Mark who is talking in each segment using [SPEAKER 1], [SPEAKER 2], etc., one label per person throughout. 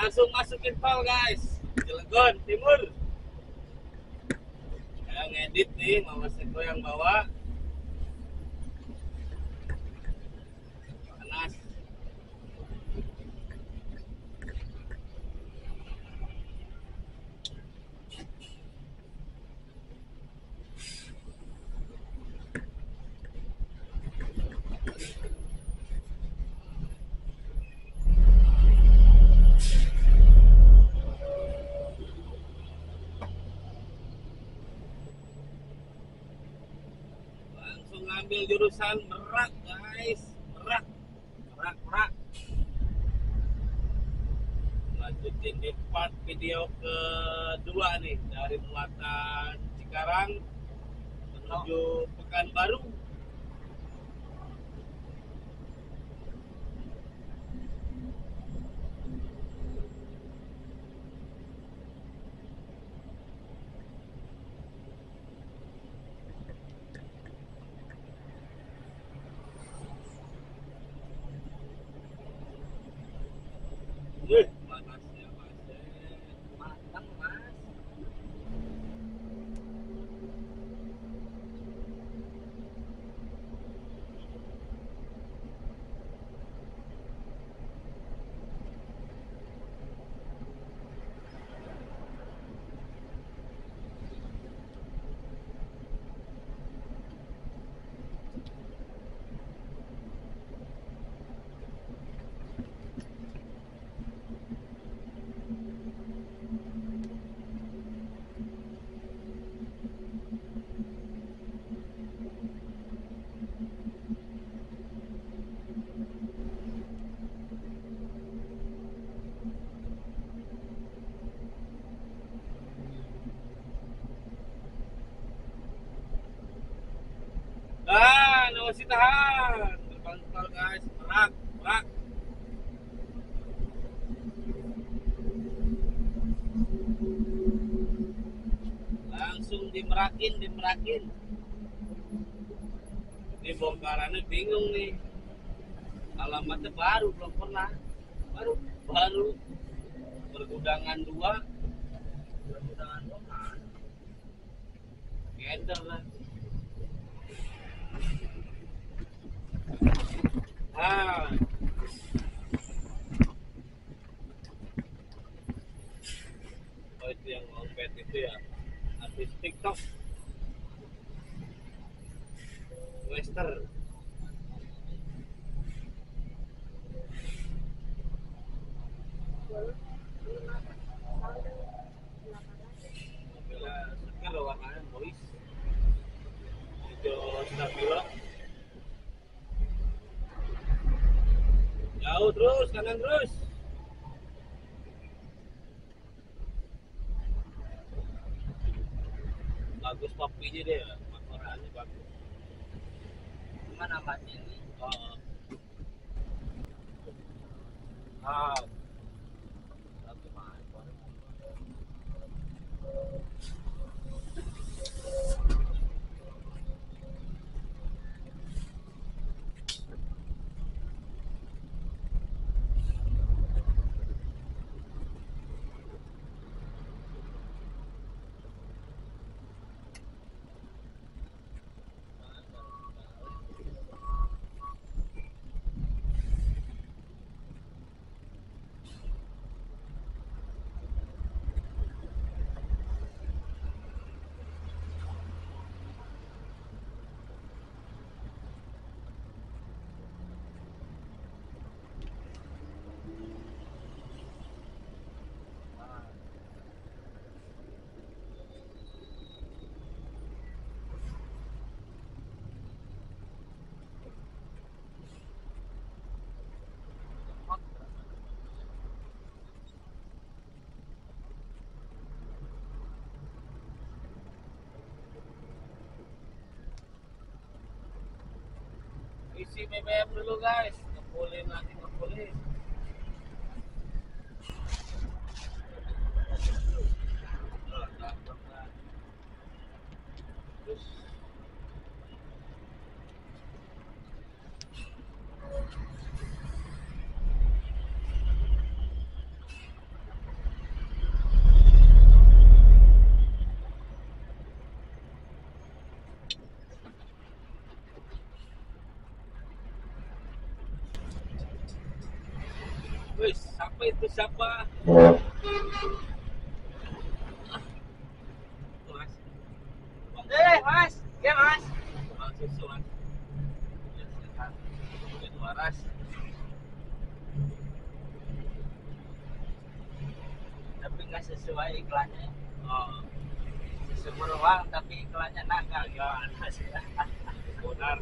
[SPEAKER 1] Langsung masukin tol guys, Cilegon Timur. Yang ngedit nih Mama Seko yang bawa. Panas. Langsung ngambil jurusan Merak guys, Merak. Lanjutin di part video kedua nih dari muatan Cikarang menuju Pekanbaru. Panasnya mas, matang mas. Masih tahan. Terbang guys, Merak. Langsung dimerakin. Ini bongkarannya bingung nih. Alamatnya baru, belum pernah. Baru. Pergudangan 2. Gender lah. Oh itu yang ngompet itu ya, artis TikTok Western. Mobilnya segar warnanya boys, hijau stabilo. Jauh terus, kanan terus. Bagus kopinya deh, makanannya bagus. Cuma namanya ini. Satu mantap. Isi BBM dulu guys, ngepulin nanti ngepulin. Terus itu siapa? Mas. Mas. Ya, Mas. Bang susu, Mas. Ya, sehat. Itu waras. Tapi nggak sesuai iklannya. Oh. Susu beruang tapi iklannya nakal gimana sih? Benar.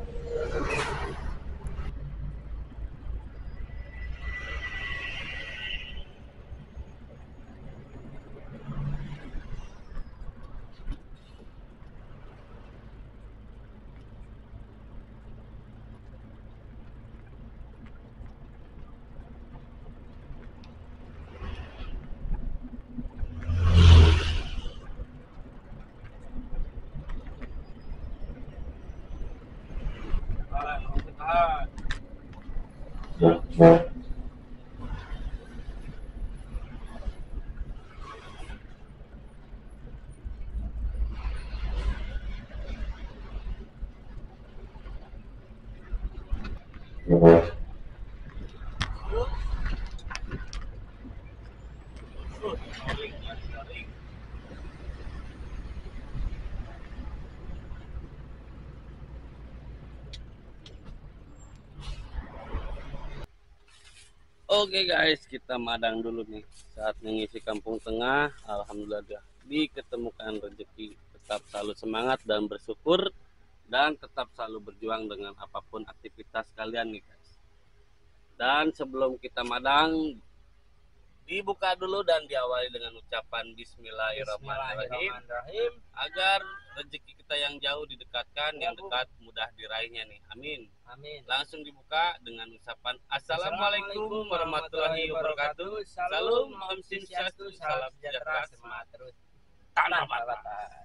[SPEAKER 1] Oke guys, kita madang dulu nih. Saat mengisi kampung tengah, alhamdulillah diketemukan rezeki. Tetap selalu semangat dan bersyukur, dan tetap selalu berjuang dengan apapun aktivitas kalian nih guys. Dan sebelum kita madang, dibuka dulu dan diawali dengan ucapan Bismillahirrahmanirrahim, agar rezeki kita yang jauh didekatkan, yang dekat mudah diraihnya nih. Amin. Amin. Langsung dibuka dengan ucapan Assalamualaikum warahmatullahi wabarakatuh. Salam, Om Swastiastu, salam sejahtera, semangat terus. Tanah batas.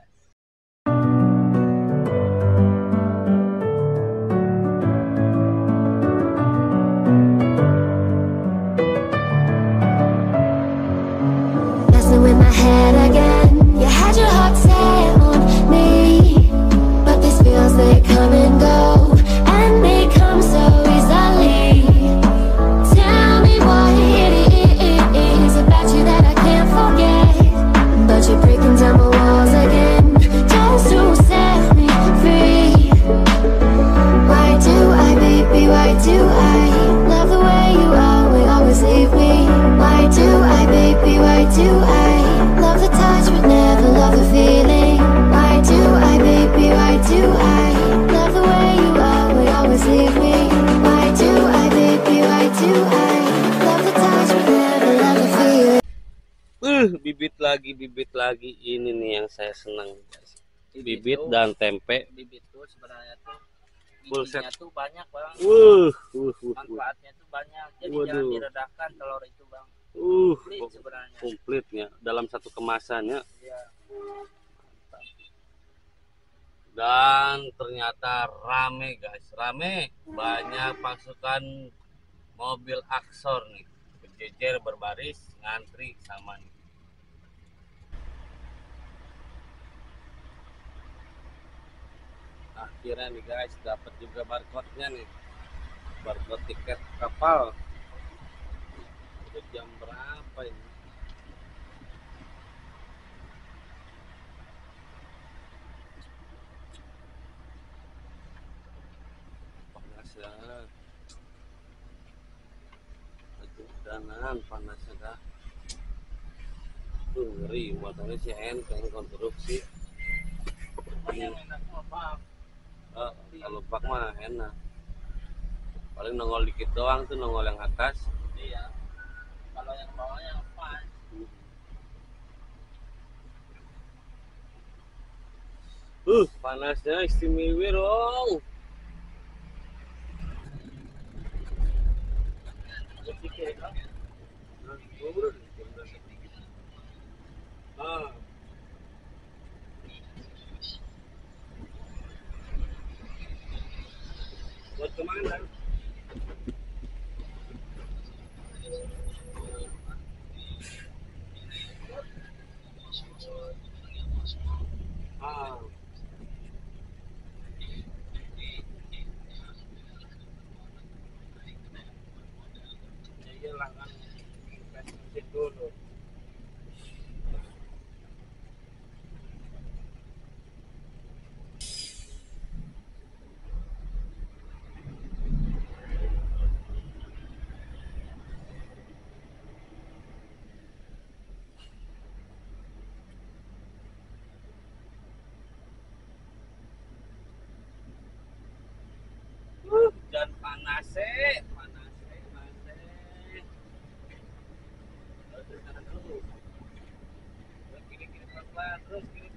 [SPEAKER 2] In my head again, you had your heart set on me, but these feels, they come and go, and they come so easily. Tell me what it is about you that I can't forget, but you're breaking down my walls again, just to set me free. Why do I, baby, why do I love the way you are, will always leave me? Why do I, baby, why do I love the touch but never love the feeling? Why do I, baby, why do I love the way you are, will always leave me? Why do I, baby, why do I love the touch but never love the feeling?
[SPEAKER 1] Bibit lagi ini nih yang saya senang guys. Bibit dan tempe. Bibit tuh sebenarnya tuh gizinya tuh banyak bang. Manfaatnya tuh banyak. Jadi jangan diredakan telur itu bang. Komplit sebenarnya. Komplitnya dalam satu kemasannya. Iya. Dan ternyata rame guys, rame, banyak pasukan mobil Aksor nih, berjejer berbaris ngantri sama nih. Akhirnya nih guys, dapat juga barcode-nya nih, barcode tiket kapal. Udah jam berapa ini? Panas ya, kehujanan panasnya dah. Tuh ngeri, motornya si enteng konstruksi. Yang enak apa? Kalau bak mah enak, paling nongol dikit doang tuh, nongol yang atas. Iya, kalau yang bawahnya pas. Panasnya istimewa dong. Buat kemana? Ya iyalah kan,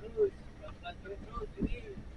[SPEAKER 1] terus, pelan-pelan terus ini.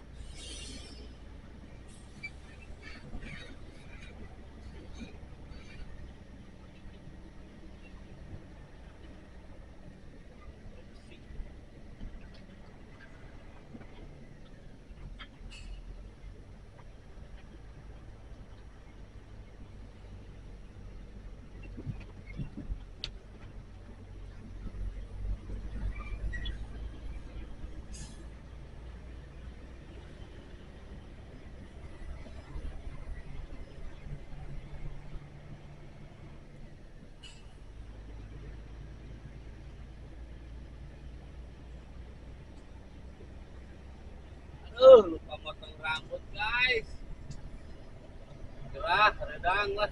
[SPEAKER 1] Aduh, lupa motong rambut guys. Cerah, redang lah.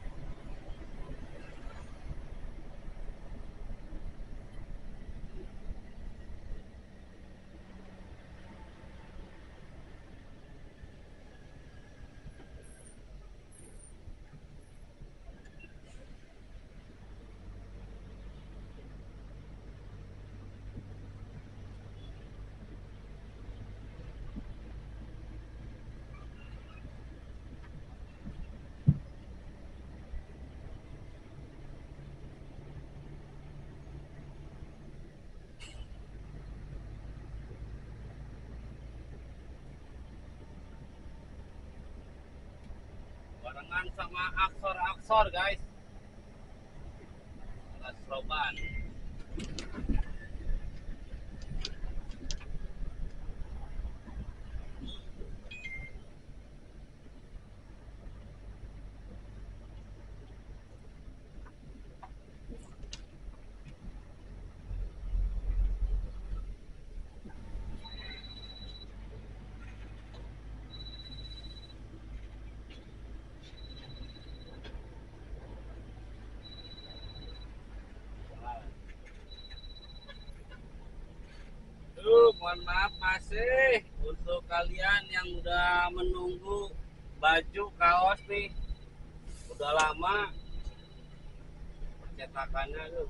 [SPEAKER 1] Barengan sama aksor-aksor guys. Alas roban. Mohon maaf masih untuk kalian yang udah menunggu baju kaos nih, udah lama cetakannya tuh,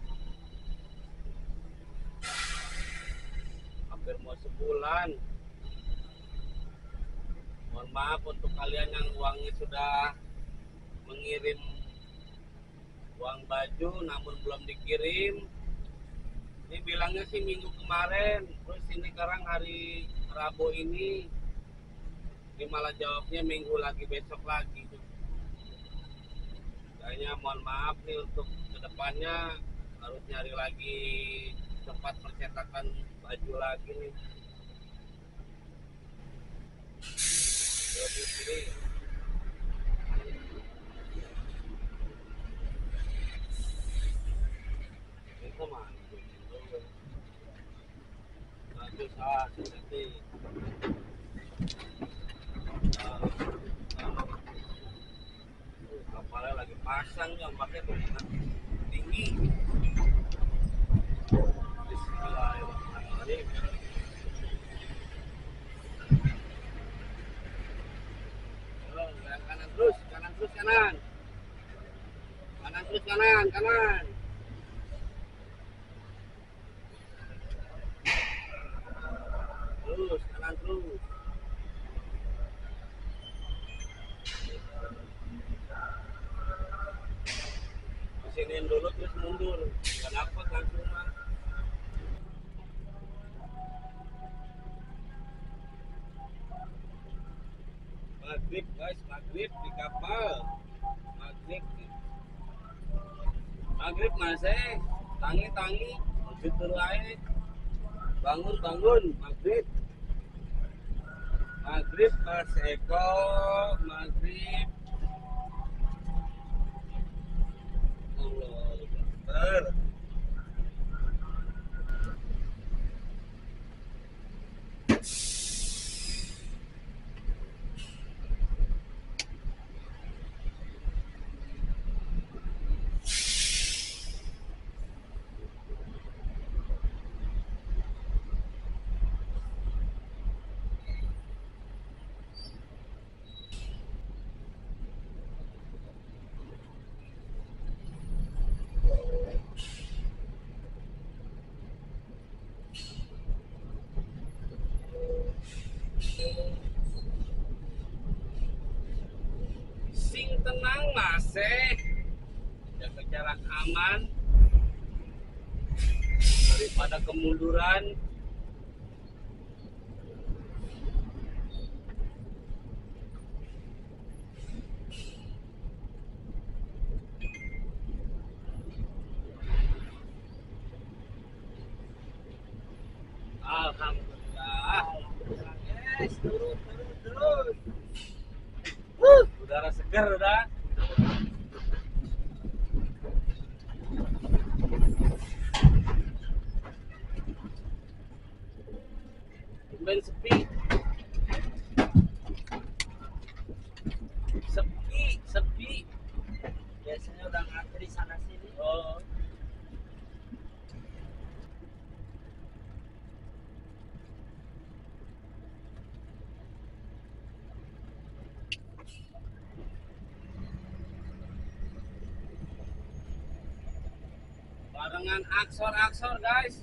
[SPEAKER 1] hampir mau sebulan. Mohon maaf untuk kalian yang uangnya sudah mengirim uang baju namun belum dikirim. Ini bilangnya sih minggu kemarin, terus ini sekarang hari Rabu ini malah jawabnya minggu lagi, besok lagi. Kayaknya mohon maaf nih, untuk kedepannya harus nyari lagi tempat percetakan baju lagi nih. Terus ini itu mah bagus nanti kapalnya lagi pasang yang pakai tulisan tinggi. Bismillahirrahmanirrahim. Kanan terus, kanan terus, kanan. Kanan terus, kanan, kanan. Terus, kanan terus. Kesiniin dulu terus mundur. Kenapa langsung mah? Maghrib guys, maghrib di kapal. Maghrib. Maghrib masih. Tangi, wujud terlain. Bangun, bangun, maghrib. Maghrib Mas Eko, maghrib. Allah Akbar. Sing tenang masih jaga jarak aman daripada kemunduran. Alhamdulillah. Guys, turun. Udara segar udah. Ben sepi. Sepi.
[SPEAKER 3] Biasanya udah ngantri sana sini.
[SPEAKER 1] Oh. Barengan aksor guys.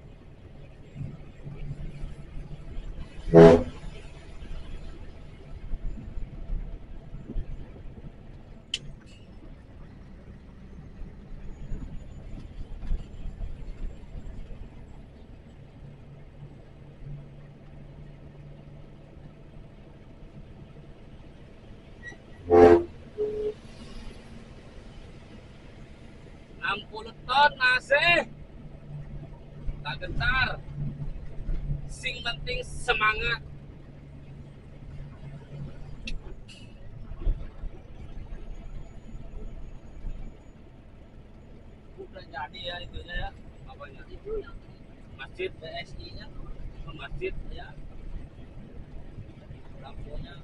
[SPEAKER 1] Ton masih tak gentar, sing penting semangat.
[SPEAKER 3] Udah jadi ya itunya ya.
[SPEAKER 1] Apanya?
[SPEAKER 3] Itu yang
[SPEAKER 1] Masjid,
[SPEAKER 3] BSI-nya
[SPEAKER 1] masjid.
[SPEAKER 3] ya. Lampunya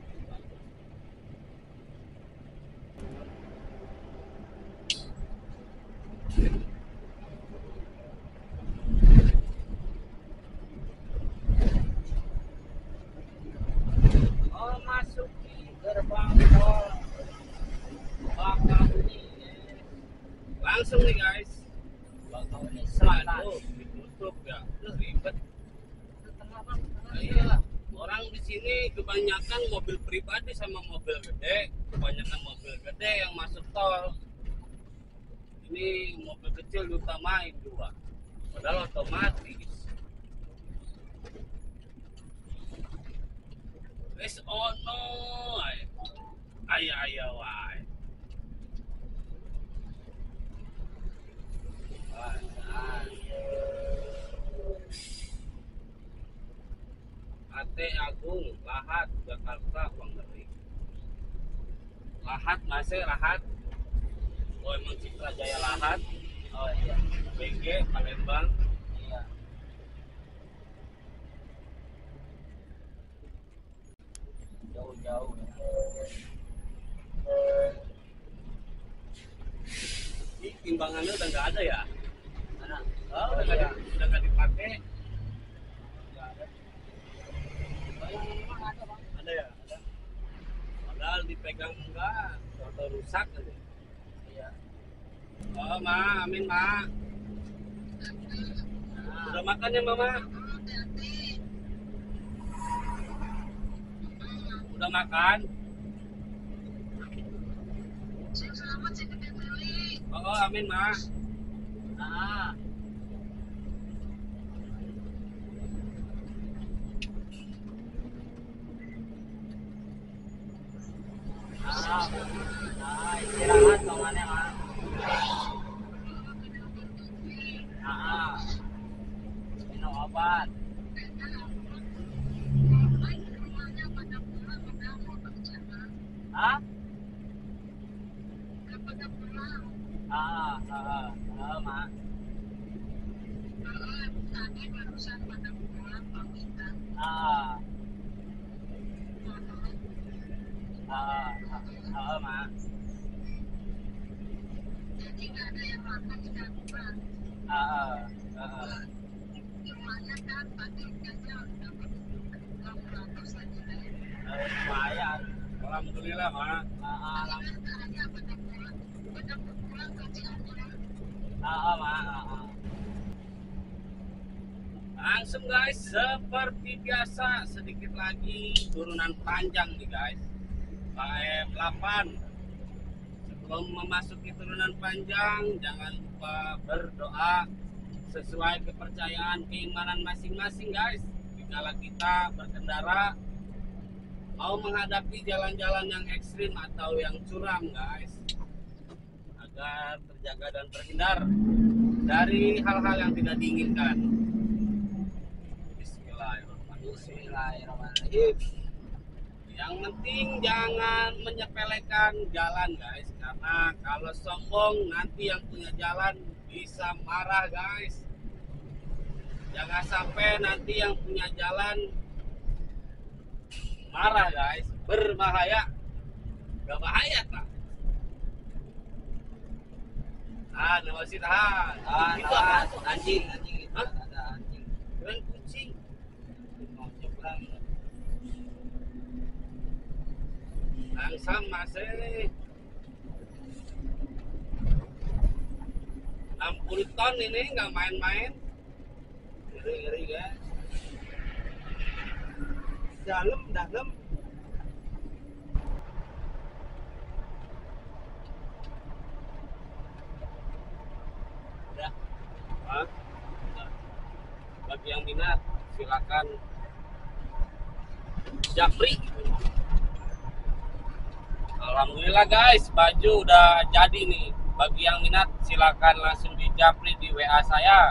[SPEAKER 3] masuki gerbang tol Bakahuni.
[SPEAKER 1] Langsung nih guys.
[SPEAKER 3] Bakahuni Selatan.
[SPEAKER 1] Aduh, ditutup ya. Terus ribet.
[SPEAKER 3] Tengah bang.
[SPEAKER 1] Nah, iya. Orang di sini kebanyakan mobil pribadi sama mobil gede. Kebanyakan mobil gede yang masuk tol. Ini mobil kecil diutamain dua. Padahal otomatis. Wes ono. Ayo wae. Ate Agung, Lahat, Jakarta, Bangeri. Lahat masih Lahat. Oh emang Citra Jaya Lahat.
[SPEAKER 3] Oh iya.
[SPEAKER 1] BG Palembang.
[SPEAKER 3] Iya. Jauh-jauh.
[SPEAKER 1] Ini timbangannya udah nggak ada ya?
[SPEAKER 3] Mana?
[SPEAKER 1] Oh, udah nggak dipakai.
[SPEAKER 3] Nggak ada. Memang ada bang.
[SPEAKER 1] Ada ya? Ada. Padahal dipegang enggak, atau rusak aja.
[SPEAKER 3] Iya.
[SPEAKER 1] Oh, Ma, amin, Ma. Udah makan ya, Mama? Udah makan? Oh, amin, Ma.
[SPEAKER 3] Ah. Istirahat kawannya mah. Minum obat. Hah? Mak. Mak. Lumayan.
[SPEAKER 1] Alhamdulillah, Ma.
[SPEAKER 3] Mak.
[SPEAKER 1] Langsung guys, seperti biasa sedikit lagi turunan panjang nih guys. KM 8. Sebelum memasuki turunan panjang, jangan lupa berdoa sesuai kepercayaan keimanan masing-masing guys. Jika kita berkendara mau menghadapi jalan-jalan yang ekstrim atau yang curam guys, agar terjaga dan terhindar dari hal-hal yang tidak diinginkan.
[SPEAKER 3] Bismillahirrahmanirrahim.
[SPEAKER 1] Yang penting jangan menyepelekan jalan guys, karena kalau sombong nanti yang punya jalan bisa marah guys. Jangan sampai nanti yang punya jalan marah guys, berbahaya. Gak bahaya tak? Nawasi tahan. Itu apa?
[SPEAKER 3] Anjing.
[SPEAKER 1] Hah?
[SPEAKER 3] Ada anjing.
[SPEAKER 1] Keren kucing.
[SPEAKER 3] Mau nyebrang.
[SPEAKER 1] Langsung masih 60 ton ini nggak main-main.
[SPEAKER 3] Ngeri guys.
[SPEAKER 1] Dalam. Udah. Hah? Udah. Bagi yang minat silakan japri. Alhamdulillah guys, baju udah jadi nih. Bagi yang minat silakan langsung dijapri di WA saya.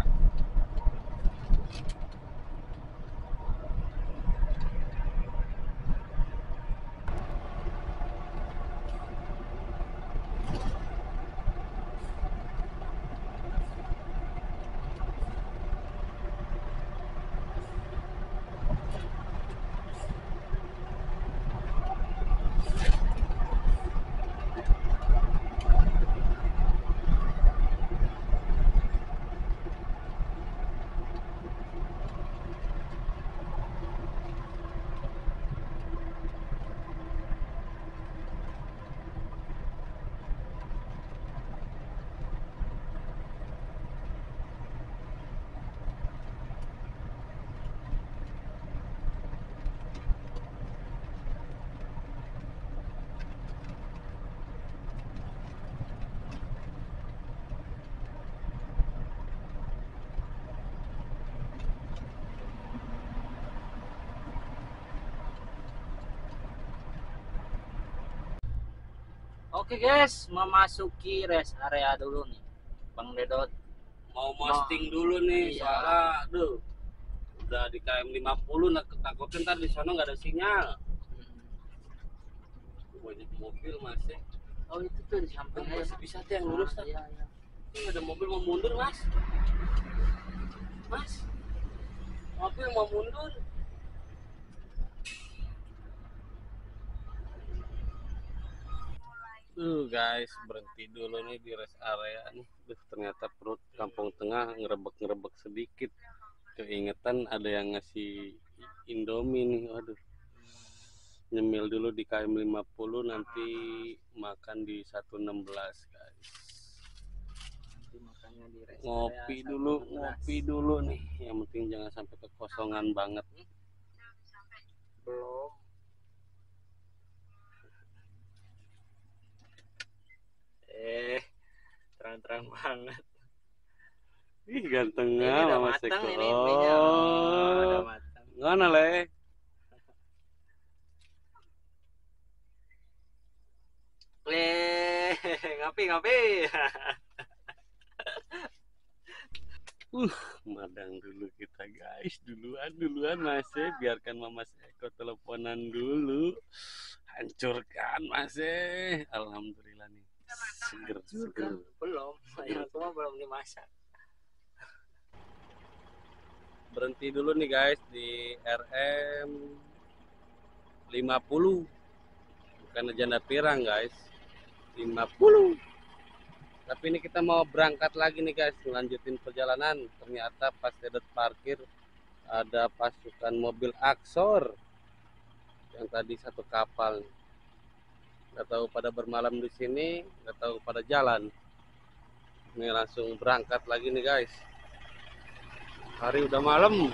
[SPEAKER 3] Oke guys, memasuki rest area dulu nih, Bang Dedot.
[SPEAKER 1] Mau posting dulu nih,
[SPEAKER 3] Iya.
[SPEAKER 1] soalnya aduh udah di KM 50 takutin ntar di sana nggak ada sinyal. Banyak mobil masih.
[SPEAKER 3] Oh itu tuh di samping aja.
[SPEAKER 1] Masih bisa tuh yang lurus tuh.
[SPEAKER 3] Iya.
[SPEAKER 1] Ini ada mobil mau mundur mas. Mobil mau mundur. Guys, berhenti dulu nih di rest area nih. Ternyata perut Kampung Tengah ngerebek sedikit. Keingetan ada yang ngasih Indomie nih. Waduh. Nyemil dulu di KM 50, nanti makan di 116 guys.
[SPEAKER 3] Nanti makannya di rest
[SPEAKER 1] Ngopi
[SPEAKER 3] area
[SPEAKER 1] dulu,
[SPEAKER 3] 116.
[SPEAKER 1] ngopi dulu nih. Yang penting jangan sampai kekosongan banget.
[SPEAKER 3] Belum. Terang-terang banget.
[SPEAKER 1] Ih, gantengnya
[SPEAKER 3] Ini udah
[SPEAKER 1] Mama
[SPEAKER 3] matang
[SPEAKER 1] Seko.
[SPEAKER 3] ini minyak. Oh, udah matang.
[SPEAKER 1] Ngana le?
[SPEAKER 3] Ngopi.
[SPEAKER 1] Madang dulu kita guys. Duluan masih. Biarkan Mama Seko teleponan dulu. Hancurkan masih. Alhamdulillah nih. Seger.
[SPEAKER 3] Belum. Yang tua belum dimasak.
[SPEAKER 1] Berhenti dulu nih guys di RM 50. Bukan Janda Pirang guys. 50. Tapi ini kita mau berangkat lagi nih guys, melanjutin perjalanan. Ternyata pas Dedot parkir ada pasukan mobil Aksor yang tadi satu kapal. Nggak tahu pada bermalam di sini, nggak tahu pada jalan. Ini langsung berangkat lagi nih guys. Hari udah malam.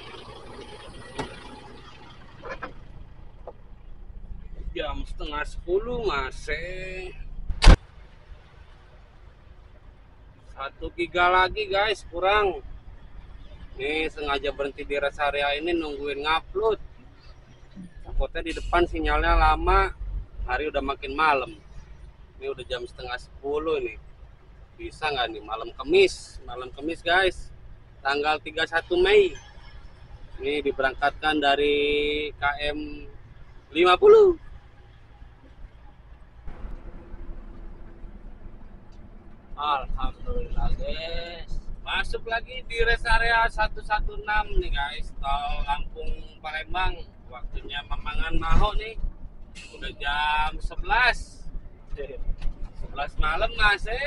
[SPEAKER 1] Jam setengah 10 masih 1 giga lagi guys kurang. Nih sengaja berhenti di rest area ini nungguin ngupload. Takutnya di depan sinyalnya lama. Hari udah makin malam. Ini udah jam setengah 10 nih. Bisa nggak nih malam Kamis guys. Tanggal 31 Mei. Ini diberangkatkan dari KM 50.
[SPEAKER 3] Alhamdulillah guys.
[SPEAKER 1] Masuk lagi di rest area 116 nih guys, tol Lampung Palembang. Waktunya Mamangan Maho nih. Udah jam 11 malam masih.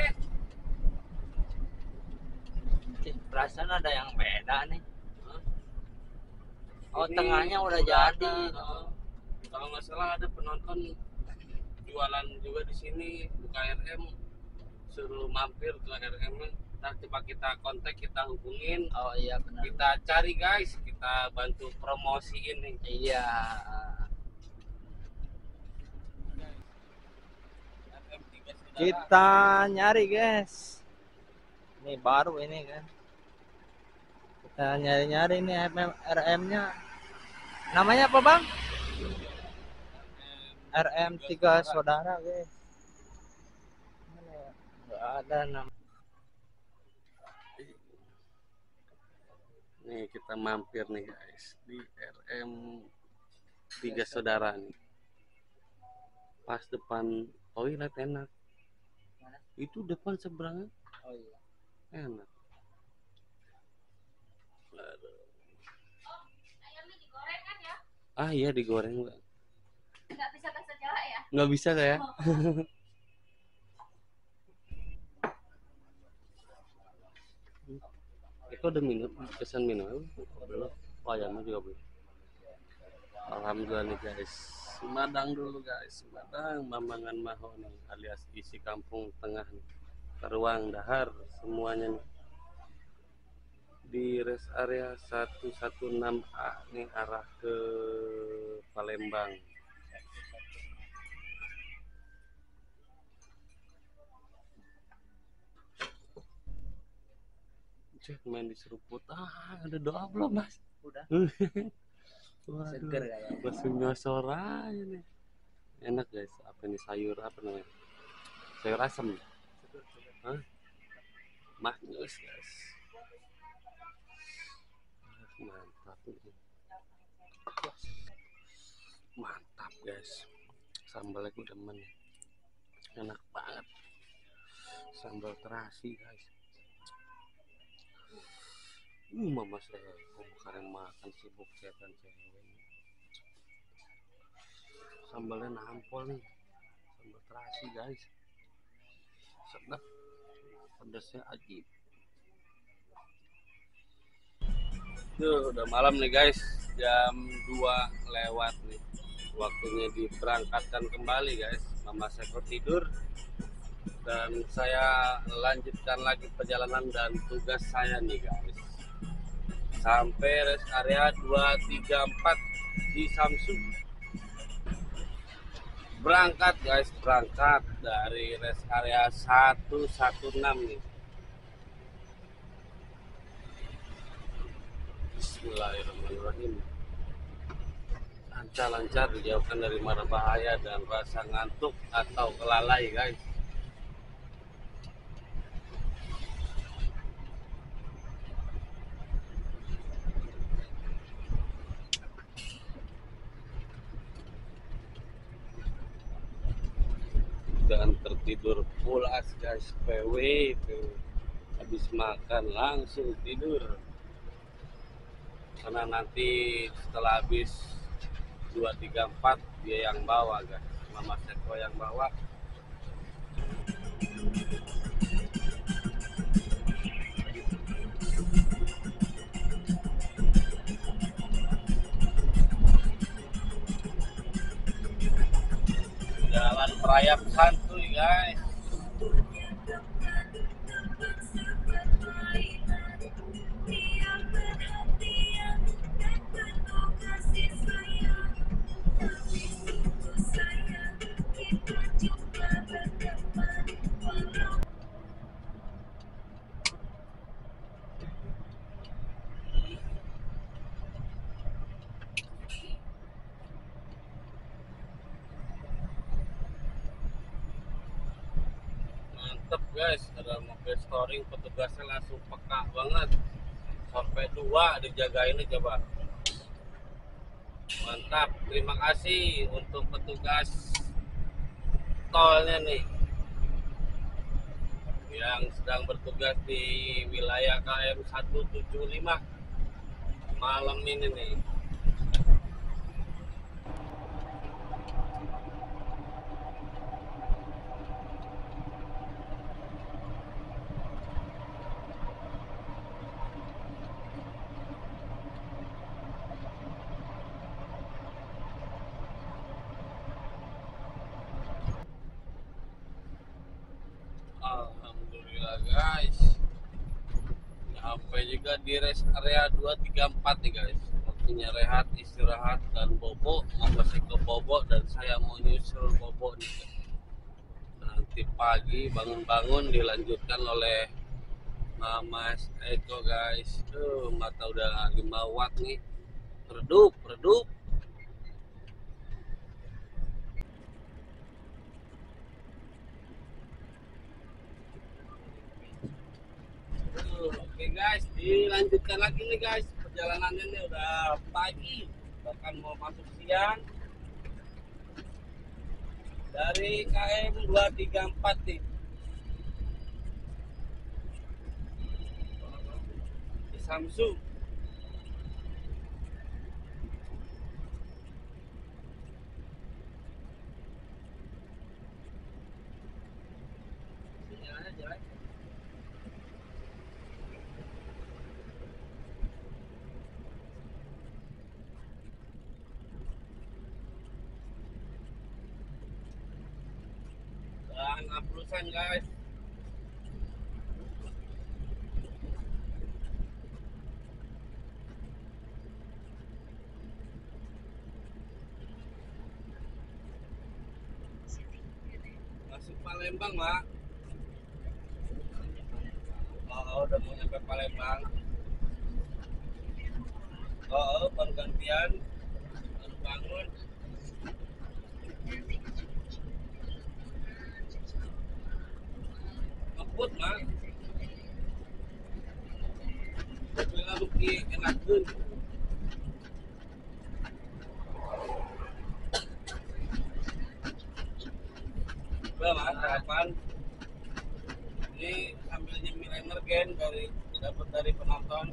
[SPEAKER 3] Perasaan ada yang beda nih. Oh,
[SPEAKER 1] Ini
[SPEAKER 3] tengahnya udah
[SPEAKER 1] ada,
[SPEAKER 3] jadi.
[SPEAKER 1] kalau nggak salah ada penonton jualan juga di sini buka RM, suruh mampir ke RM. Ntar coba kita kontak, kita hubungin,
[SPEAKER 3] Oh iya benar.
[SPEAKER 1] kita cari guys, kita bantu promosiin nih.
[SPEAKER 3] Iya. Kita nyari guys. Ini baru ini kan. Kita nyari-nyari nih RM-nya. Namanya apa bang? RM3 saudara guys. Mana ya? Nggak ada nama.
[SPEAKER 1] Nih kita mampir nih guys di RM3 saudara nih. Pas depan toilet enak. Itu depan seberang
[SPEAKER 3] Oh iya.
[SPEAKER 1] enak. Aduh.
[SPEAKER 4] Ayamnya digoreng kan ya?
[SPEAKER 1] Ah iya digoreng Mbak.
[SPEAKER 4] Nggak bisa bahasa Jawa ya?
[SPEAKER 1] Nggak bisa saya. Eko udah minum, pesan minum belum? Oh ayamnya juga belum. Alhamdulillah nih guys. Sumedang dulu guys, Sumedang Mamangan Maho nih alias isi kampung tengah nih. Teruang dahar semuanya nih. Di rest area 116A nih arah ke Palembang. Cek main di seruput. Ada doa belum mas?
[SPEAKER 3] Udah.
[SPEAKER 1] Waduh,
[SPEAKER 3] Seger kayaknya.
[SPEAKER 1] langsung nyosor aja nih. Enak guys. Apa ini sayur apa namanya? Sayur asem. Hah? Maknyus guys. Mantap ini. Mantap guys. Sambalnya gue demen. Enak banget. Sambal terasi guys. Mama saya kemarin makan sibuk setan cewek. Sambalnya nampol nih, sambal terasi guys, sedap, pedasnya ajib. Tuh udah malam nih guys, jam 2 lewat nih, waktunya diberangkatkan kembali guys. Mama Seko tidur dan saya lanjutkan lagi perjalanan dan tugas saya nih guys. Sampai rest area 234 di Samsung. Berangkat guys, berangkat dari rest area 116 nih. Bismillahirrahmanirrahim. Lancar-lancar dijauhkan dari mara bahaya dan rasa ngantuk atau kelalai guys. Dan tertidur pulas guys, PW itu habis makan langsung tidur karena nanti setelah habis 234 dia yang bawa guys, Mama Seko yang bawa. Jalan merayap santuy guys. guys, ada mobil storing, petugasnya langsung peka banget. Sampai 2 dijagain coba. Mantap, terima kasih untuk petugas tolnya nih yang sedang bertugas di wilayah KM 175 malam ini nih. Alhamdulillah guys, sampai juga di rest area 234 nih guys. Waktunya rehat, istirahat, dan bobo. Masih ke bobo dan saya mau nyusul bobo nih guys. Nanti pagi bangun-bangun dilanjutkan oleh Mas Eko guys. Mata udah 5 watt nih, redup redup. Oke guys, dilanjutkan lagi nih guys. Perjalanannya nih udah pagi, bahkan mau masuk siang. Dari KM 234 nih di Samsung. Sinyalnya jelek. Dan uploadan guys. Masuk Palembang, Mak. Oh, udah mau nyampe Palembang. Oh, baru gantian, baru bangun. Ngebut, Mak. Bilang rugi enakeun. Udah, Mak, sarapan. Ini sambil nyemil energen dapat dari penonton.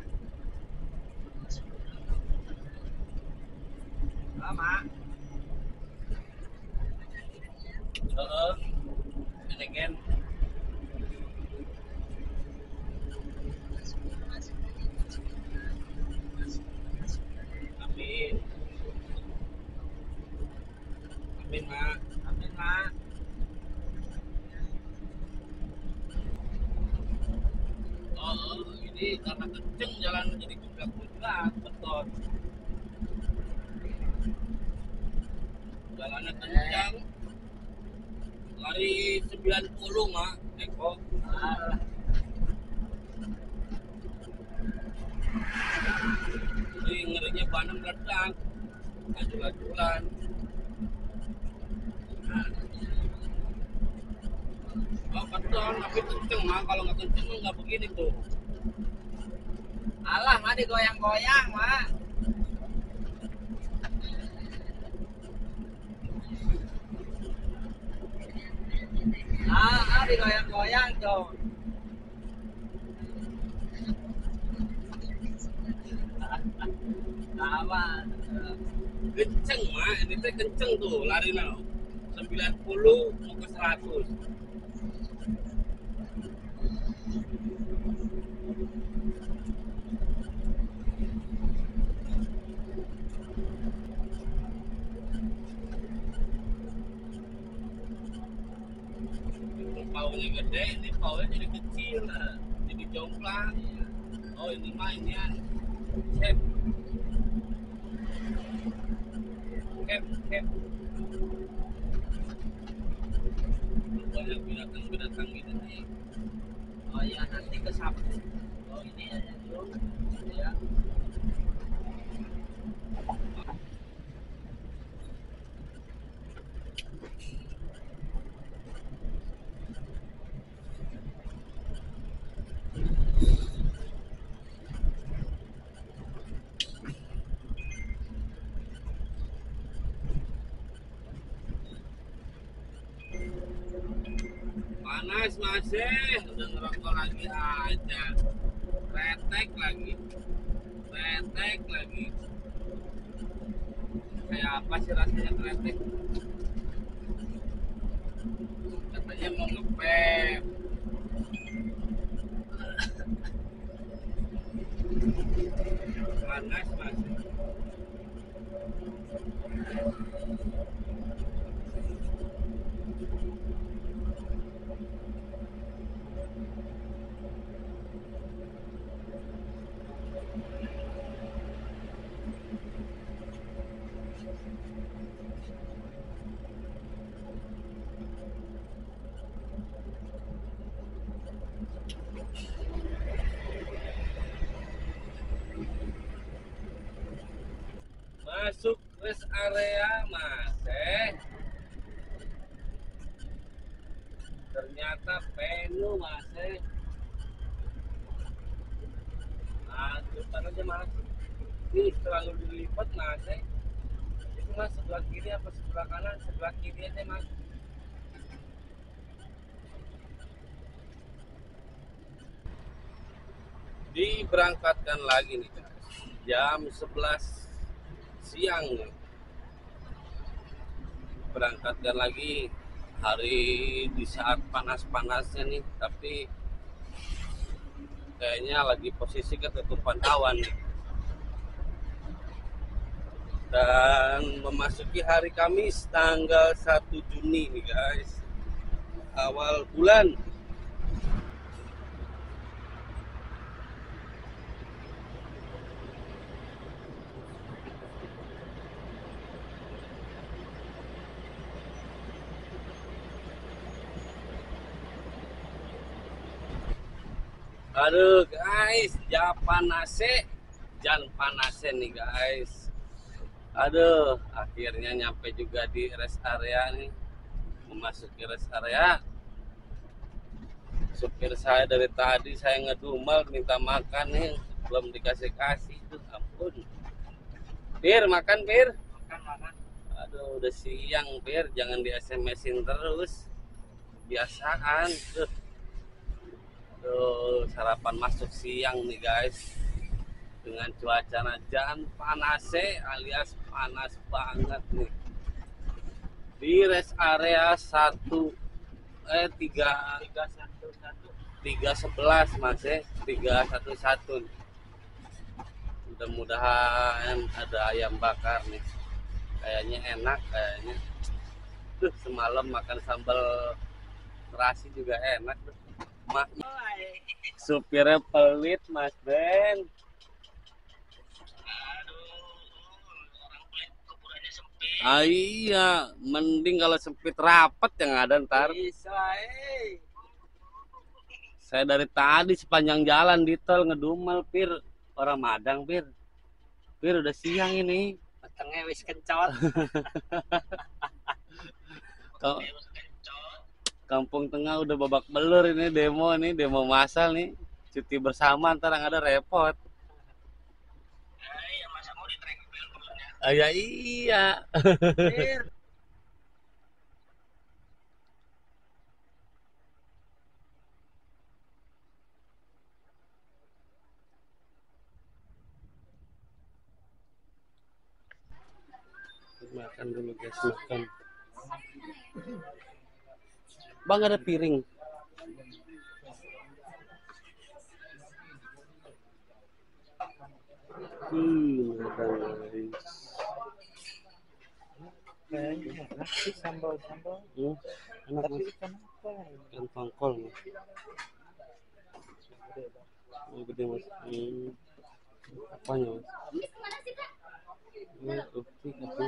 [SPEAKER 1] Mak. Energen. Amin. Amin, Mak. Amin, Mak. Ini karena kenceng jalan jadi kublak-kublak, betul. Jalannya kencang. Lari 90, Mak. Eko. Jadi ngerinya bannya meledak. Laju-lajuan. Oh, betul, tapi kenceng, Mak. Kalau nggak kenceng nggak begini tuh.
[SPEAKER 3] Alah, mah digoyang-goyang, Mak. Digoyang-goyang tuh. Sama.
[SPEAKER 1] Kenceng, Mak. Ini teh kenceng tuh lari now. 90 mau ke 100. Paunya gede, ini paunya jadi kecil, jadi jomplang. Oh, ini mainnya cap, cap. Banyak binatang gitu nih.
[SPEAKER 3] Oh iya, nanti ke sapu. Oh ini aja dulu. Ya.
[SPEAKER 1] Panas masih, udah ngerokok lagi aja. Retek lagi. Kayak apa sih rasanya kretek? Katanya mau ngepep. Panas masih. Masuk rest area masih. Ternyata penuh masih. Masuk aja masuk. Ih, terlalu dilipat masih. Itu mas sebelah kiri apa sebelah kanan? Sebelah kiri aja mas. Diberangkatkan lagi nih jam 11 siang nih. Berangkatkan lagi hari di saat panas-panasnya nih, tapi kayaknya lagi posisi ketutupan awan nih. Dan memasuki hari Kamis tanggal 1 Juni nih guys, awal bulan. Aduh guys, jangan panase nih guys. Aduh, akhirnya nyampe juga di rest area nih. Memasuki rest area. Supir saya dari tadi saya ngedumel minta makan nih, belum dikasih-kasih tuh, ampun. Bir, makan Bir.
[SPEAKER 3] Makan.
[SPEAKER 1] Aduh, udah siang Bir, jangan di SMS-in terus. Biasaan tuh. Tuh, sarapan masuk siang nih guys. Dengan cuaca najan panas alias panas banget nih. Di rest area 311 mas 311. Mudah-mudahan ada ayam bakar nih. Kayaknya enak kayaknya. Tuh, semalam makan sambal terasi juga enak tuh. Supirnya pelit Mas Ben. Ah, iya, mending kalau sempit rapat yang ada ntar. Saya dari tadi sepanjang jalan di tol ngedumel Pir. Orang Madang Pir. Pir udah siang ini.
[SPEAKER 3] Petengnya wis kencot.
[SPEAKER 1] Kampung Tengah udah babak belur ini demo massal nih. Cuti bersama ntar yang ada repot. Ah, ya iya. Makan dulu guys, makan. Bang ada piring. Makan guys.
[SPEAKER 3] Sambal.
[SPEAKER 1] Enak mas.
[SPEAKER 3] Ikan apa?
[SPEAKER 1] Ikan tongkol mas. Oh, gede mas. Apanya mas?
[SPEAKER 4] Ini kemana sih kak?
[SPEAKER 1] Ini rupik apa?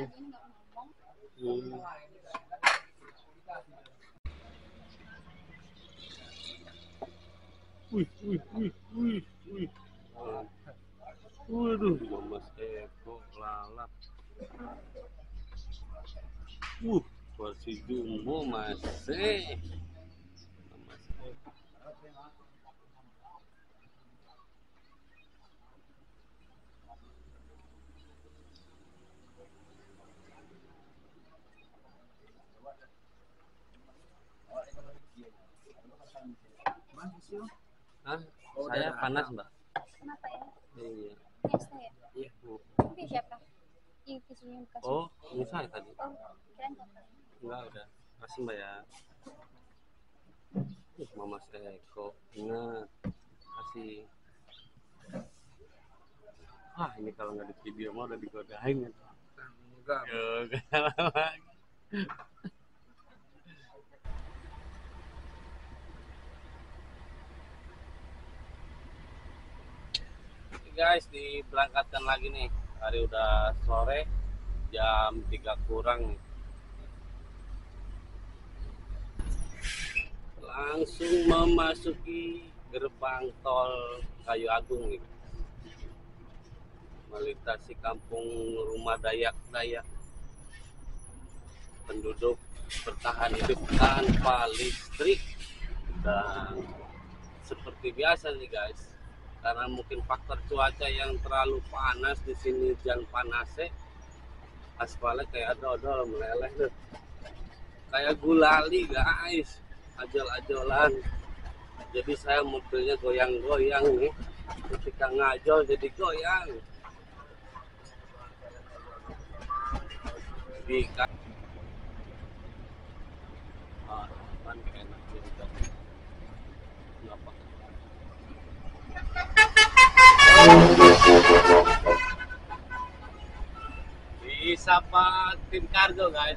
[SPEAKER 1] Wih. Waduh, Mas Eko lalap. Porsi jumbo masih. Mas Eko.
[SPEAKER 3] Panas sih.
[SPEAKER 1] Hah?
[SPEAKER 3] Oh,
[SPEAKER 1] Saya
[SPEAKER 3] udah
[SPEAKER 1] panas,
[SPEAKER 3] datang.
[SPEAKER 1] Mbak.
[SPEAKER 4] Kenapa ya?
[SPEAKER 1] Iya.
[SPEAKER 4] Biasa ya?
[SPEAKER 3] Iya.
[SPEAKER 4] Ini siapa? Ini tisunya bekas.
[SPEAKER 1] Oh, ini saya tadi.
[SPEAKER 4] Oh, kirain kotor.
[SPEAKER 1] Enggak, udah. Kasih, Mbak ya. Mama Eko. Ingat. Kasih. Wah, ini kalau nggak di video mah udah digodain ya.
[SPEAKER 3] Enggak.
[SPEAKER 1] Yo, gak guys, diberangkatkan lagi nih. Hari udah sore, jam 3 kurang nih. Langsung memasuki gerbang tol Kayu Agung nih. Melintasi kampung rumah Dayak-Dayak. Penduduk bertahan hidup tanpa listrik. Dan seperti biasa nih guys, karena mungkin faktor cuaca yang terlalu panas di sini, hujan panasnya, aspalnya kayak dodol meleleh tuh, kayak gulali guys, ajol-ajolan. Jadi saya mobilnya goyang-goyang nih, ketika ngajol jadi goyang. Di enak juga. Kenapa? Disapa tim kargo guys,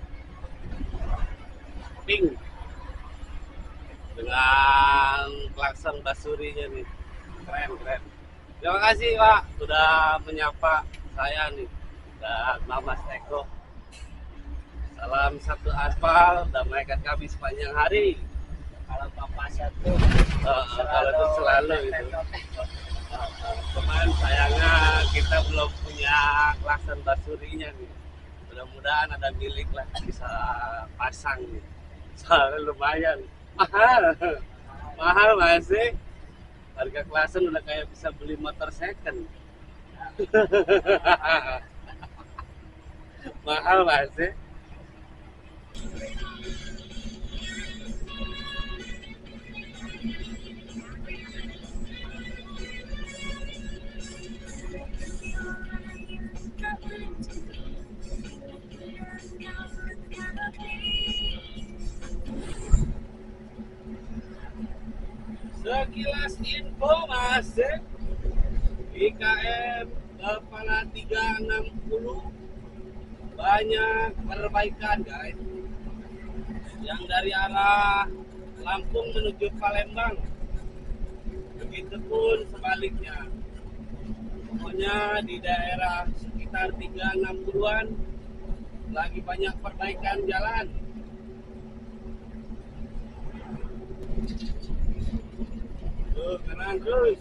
[SPEAKER 1] ping dengan klakson basurinya nih, keren. Terima kasih Pak sudah menyapa saya nih dan Mama Eko. Salam satu aspal, damaikan kami sepanjang hari.
[SPEAKER 3] Kalau Bapak satu
[SPEAKER 1] Kalau itu selalu itu. Cuman sayangnya kita belum punya klakson basurinya nih. Mudah-mudahan ada milik lah, bisa pasang nih. Soalnya lumayan mahal masih. Harga klakson udah kayak bisa beli motor second. Mahal masih. Sekilas info masih IKM Kepala 360 banyak perbaikan guys, yang dari arah Lampung menuju Palembang, begitupun sebaliknya. Pokoknya di daerah sekitar 360-an lagi banyak perbaikan jalan. Tuh, tenang terus.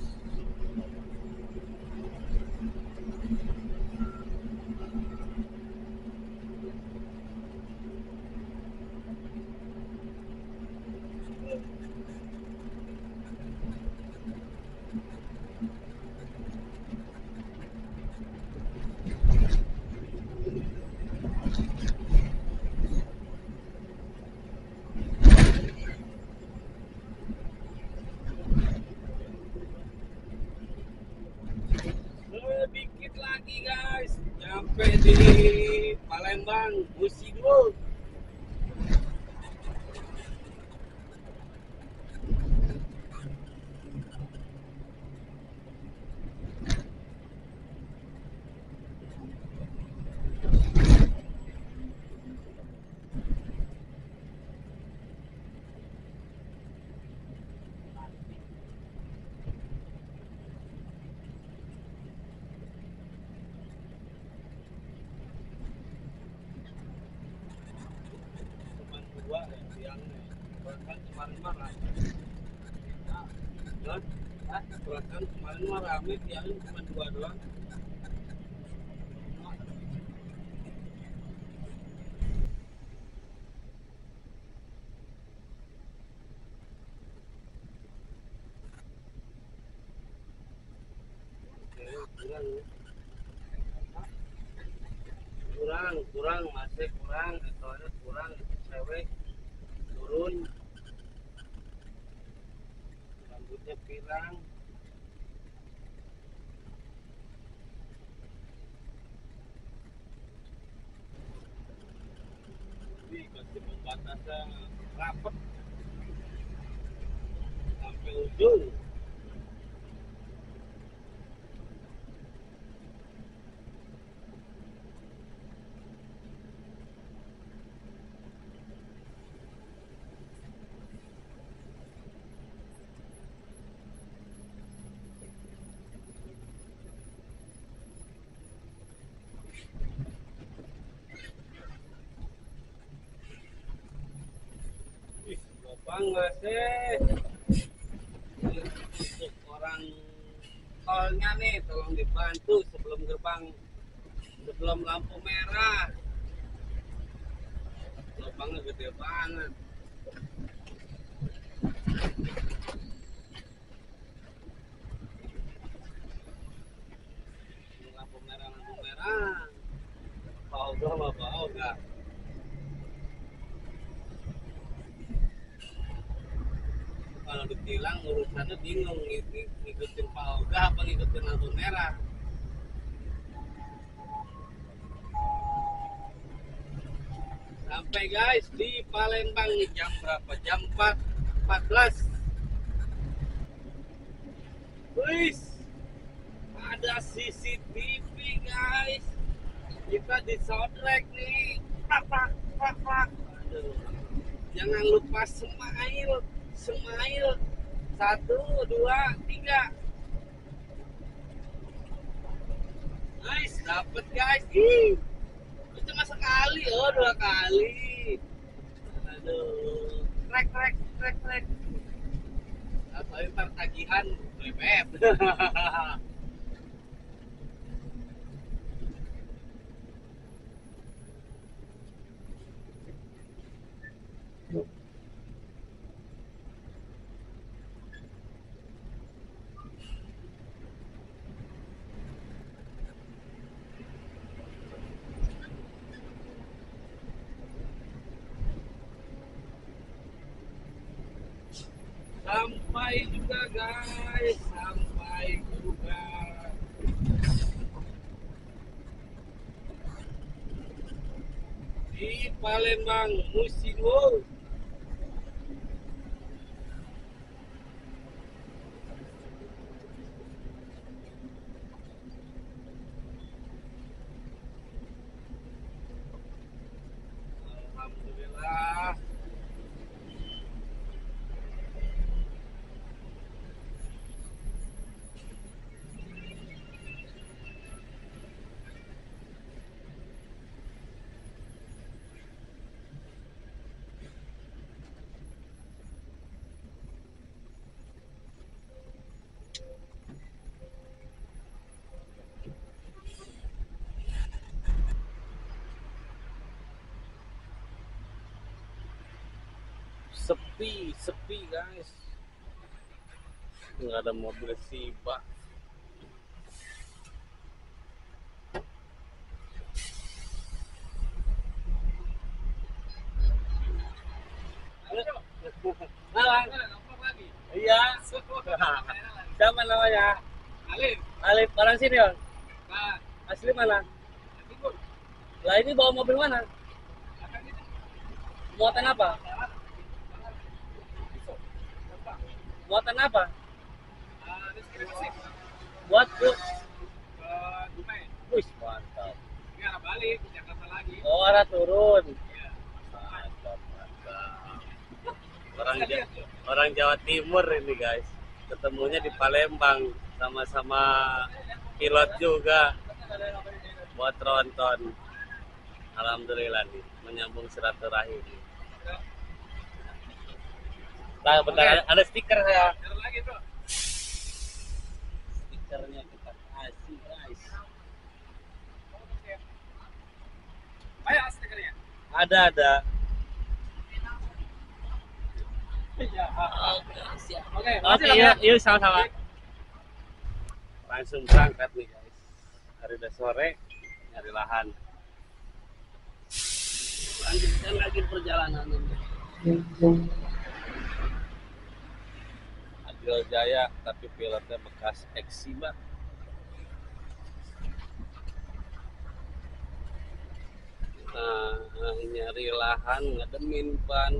[SPEAKER 1] Sedikit lagi guys, nyampe di Palembang, Musi dulu. Cuman dua yang bahkan kemarin marah. Bahkan kemarin mah rame, yang cuma dua doang. kurang masih kurang, soalnya kurang cewek turun. rambutnya pirang. Ini kasih pembatasnya rapet sampai ujung. Lubang masih untuk orang tolnya nih, tolong dibantu sebelum gerbang, sebelum lampu merah. Lubangnya gede banget. Lampu merah, lampu merah. Bau gak, bau gak. Kalau ditilang urusannya bingung, ngikutin Pak Oga apa ngikutin lampu merah. Sampai guys di Palembang nih, jam berapa? Jam 4.14. Wih, ada CCTV guys. Kita di Soundtrack nih. Pak. Aduh. Jangan lupa smile. 1, 2, 3. Nice, dapet guys. Ih, itu cuma sekali, 2 kali. Aduh, trek. Atau ntar tagihan BBM. Sampai juga guys, sampai juga. Di Palembang Musimwo. Alhamdulillah. Sepi guys, nggak ada mobil Siba. Iya. Siapa namanya? Alif. Orang sini ya? Asli mana? Lah ini bawa mobil mana? Muatan apa? Muatan apa? Buat tuh. Wih, mantap. Oh, arah turun. Mantap. Orang Jawa Timur ini guys. Ketemunya di Palembang, sama-sama pilot juga. Buat tronton. Alhamdulillah nih, menyambung silaturahim. Nah, bentar, ada stiker saya. Stikernya kita kasih guys. Ayo stikernya. Ada. Oke, yuk sama-sama. Langsung berangkat nih guys. Hari udah sore, nyari lahan. Lanjutkan lagi perjalanan ini. Bengkel Jaya, tapi pilotnya bekas Exiba. Nah, nyari lahan ngademin ban.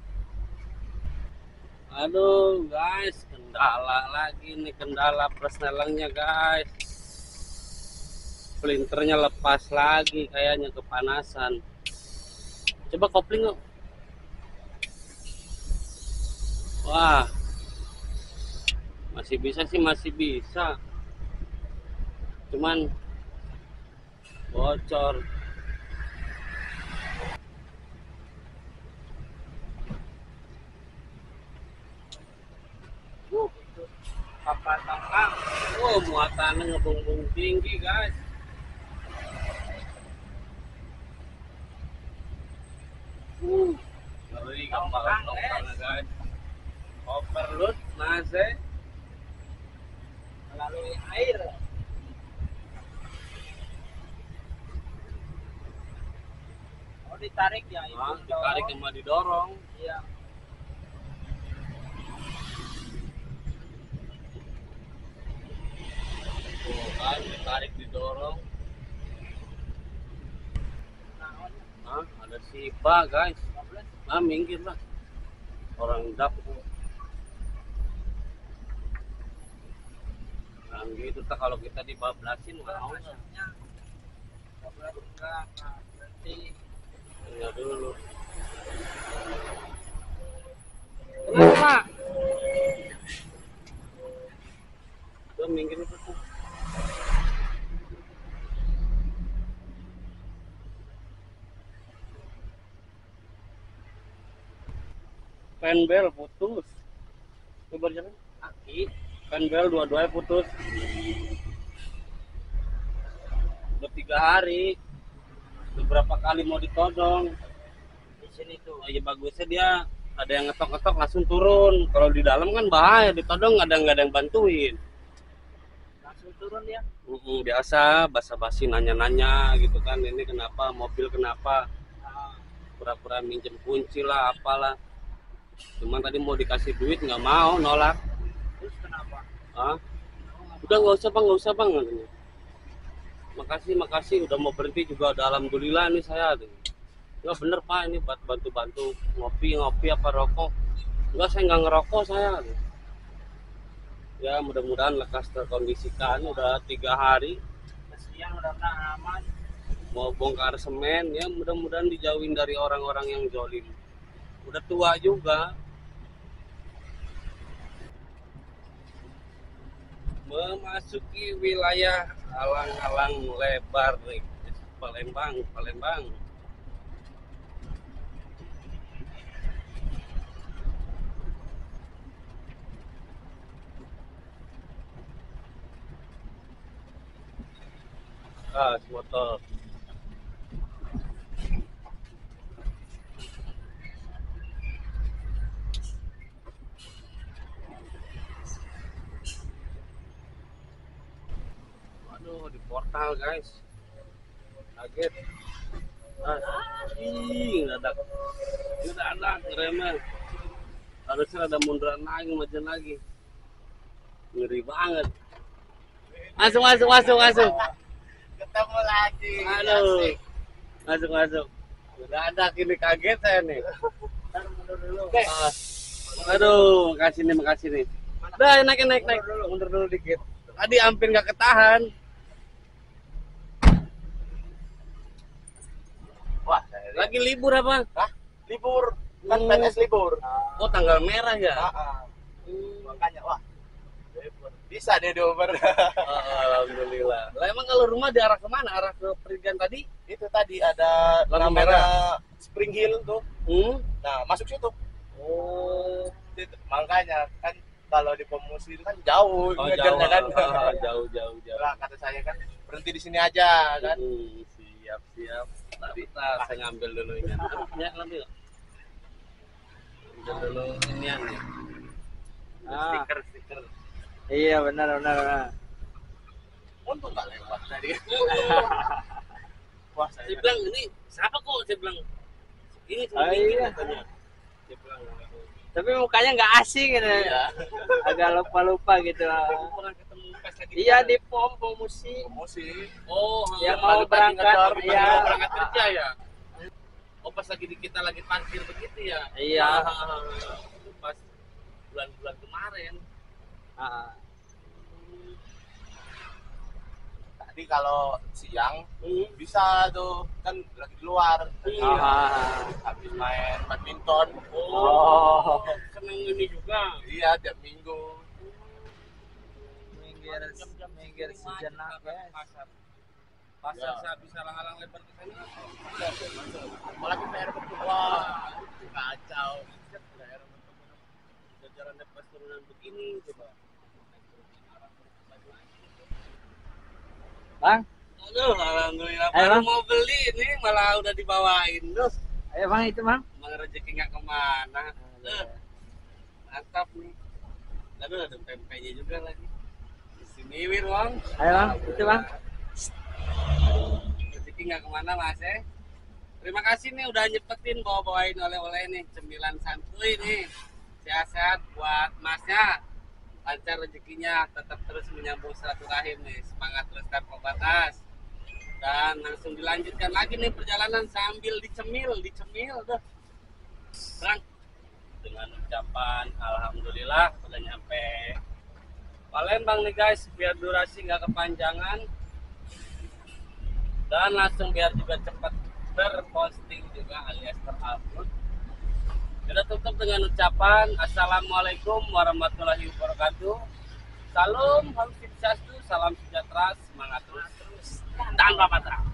[SPEAKER 1] Aduh guys, kendala lagi nih, kendala persnelengnya guys. Splinternya lepas lagi, kayaknya kepanasan. Coba kopling yuk. Wah, masih bisa sih, masih bisa. Cuman bocor. Papan tangkang. Oh, muatannya ngebung-bung tinggi guys. Ngeri gambaran tongkangnya guys. Overload masih
[SPEAKER 3] Melalui air. Oh, ditarik ya itu.
[SPEAKER 1] ditarik sama didorong.
[SPEAKER 3] Iya.
[SPEAKER 1] Tuh kan, ditarik didorong. Hah, ada Shiba guys. Nah, minggir lah. Orang dak. Nah, gitu tak kalau kita dibablasin mau nggak?
[SPEAKER 3] Berarti
[SPEAKER 1] Tinggal dulu.
[SPEAKER 3] kenapa?
[SPEAKER 1] Tuh minggir itu tuh. Fanbel putus. Coba jalan.
[SPEAKER 3] Aki.
[SPEAKER 1] Fanbel dua-duanya putus. Udah 3 hari. Beberapa kali mau ditodong.
[SPEAKER 3] Di sini tuh.
[SPEAKER 1] Oh iya, bagusnya dia ada yang ngetok-ngetok langsung turun. Kalau di dalam kan bahaya, ditodong nggak ada yang bantuin.
[SPEAKER 3] Langsung turun ya.
[SPEAKER 1] Biasa basa-basi nanya-nanya gitu kan, ini kenapa, mobil kenapa,
[SPEAKER 3] Nah,
[SPEAKER 1] pura-pura minjem kunci lah apalah. Cuman tadi mau dikasih duit nggak mau, nolak.
[SPEAKER 3] terus kenapa?
[SPEAKER 1] Ah, udah nggak usah bang katanya. Makasih udah mau berhenti juga, udah alhamdulillah nih saya. Nggak bener pak, ini bantu ngopi apa rokok. Enggak, saya nggak ngerokok saya. Ya mudah-mudahan lekas terkondisikan. Udah 3 hari
[SPEAKER 3] Kesian udah nggak aman.
[SPEAKER 1] mau bongkar semen, ya mudah-mudahan dijauhin dari orang-orang yang zolim. Udah tua juga. Memasuki wilayah alang-alang lebar nih, Palembang. Motor. Waduh, di portal guys. Kaget. Ngedadak ngeremeh. Harusnya ada munduran lagi, maju lagi. Ngeri banget. Masuk.
[SPEAKER 3] Ketemu lagi.
[SPEAKER 1] Aduh. Masuk. Ngedadak ini, kaget saya nih.
[SPEAKER 3] Ntar mundur dulu.
[SPEAKER 1] Aduh, makasih nih. Udah, naik. Mundur dulu dikit. Tadi hampir nggak ketahan.
[SPEAKER 3] Wah,
[SPEAKER 1] Lagi libur apa?
[SPEAKER 3] Hah? Libur. Kan
[SPEAKER 1] Hmm.
[SPEAKER 3] PNS libur.
[SPEAKER 1] Oh, tanggal merah ya?
[SPEAKER 3] Makanya wah. Bisa deh dioper.
[SPEAKER 1] Alhamdulillah. Lah emang kalau rumah di arah kemana? Arah ke Perigan tadi?
[SPEAKER 3] Itu tadi ada
[SPEAKER 1] Lampu
[SPEAKER 3] namanya Spring Hill tuh. Nah, masuk situ.
[SPEAKER 1] Oh,
[SPEAKER 3] Makanya kan kalau di Pemusi itu kan jauh
[SPEAKER 1] jauh,
[SPEAKER 3] ngejarnya kan.
[SPEAKER 1] jauh.
[SPEAKER 3] Nah, kata saya kan berhenti di sini aja kan.
[SPEAKER 1] Siap. Tadi saya ngambil dulu ini. Ya, ngambil. Ambil dulu ini nih. Stiker.
[SPEAKER 3] Iya, benar. Untung nggak lewat tadi. Wah,
[SPEAKER 1] Saya bilang ini siapa kok? Saya bilang ini
[SPEAKER 3] iya.
[SPEAKER 1] katanya. Dia bilang
[SPEAKER 3] Tapi mukanya nggak asing gitu.
[SPEAKER 1] Iya.
[SPEAKER 3] Agak lupa-lupa gitu.
[SPEAKER 1] Pernah ketemu pas lagi
[SPEAKER 3] Iya di pom promosi.
[SPEAKER 1] promosi. Oh,
[SPEAKER 3] Yang mau
[SPEAKER 1] pagi-pagi
[SPEAKER 3] berangkat,
[SPEAKER 1] ngedor,
[SPEAKER 3] iya.
[SPEAKER 1] mau berangkat kerja ya. Oh, pas lagi kita lagi parkir begitu ya.
[SPEAKER 3] Iya.
[SPEAKER 1] Itu pas bulan-bulan kemarin.
[SPEAKER 3] Ah,
[SPEAKER 5] Tadi kalau siang bisa tuh kan lagi di luar.
[SPEAKER 3] ah.
[SPEAKER 5] Habis main badminton.
[SPEAKER 3] Oh.
[SPEAKER 1] Seneng ini juga.
[SPEAKER 5] Iya tiap minggu.
[SPEAKER 3] Minggir sejenak ya.
[SPEAKER 1] Pasar
[SPEAKER 5] Ya.
[SPEAKER 1] saya bisa halang-halang lebar ke sana.
[SPEAKER 5] Apalagi PR berdua. Kacau.
[SPEAKER 1] Daerah jajaran depas turunan begini coba.
[SPEAKER 3] Bang,
[SPEAKER 1] Aduh, alhamdulillah
[SPEAKER 3] Ayo,
[SPEAKER 1] baru
[SPEAKER 3] Bang.
[SPEAKER 1] mau beli ini malah udah dibawain terus.
[SPEAKER 3] ayo bang itu bang.
[SPEAKER 1] Emang rezeki nggak kemana. Mantap nih. Aduh, ada pempeknya juga lagi. Di sini Wir, Bang.
[SPEAKER 3] Ayo bang, itu bang.
[SPEAKER 1] Rezeki nggak kemana, Mas ya. Terima kasih nih udah nyepetin bawa-bawain oleh-oleh nih, cemilan santuy nih. Sehat-sehat buat Masnya. Lancar rezekinya, tetap terus menyambung silaturahim nih. Semangat terus tanpa batas. Dan langsung dilanjutkan lagi nih perjalanan sambil dicemil tuh. Bang, dengan ucapan alhamdulillah udah nyampe Palembang nih guys, biar durasi nggak kepanjangan dan langsung biar juga cepat terposting juga alias terupload. Kita tutup dengan ucapan assalamualaikum warahmatullahi wabarakatuh. Salam, Om Swastiastu, salam sejahtera, semangat terus tanpa patah.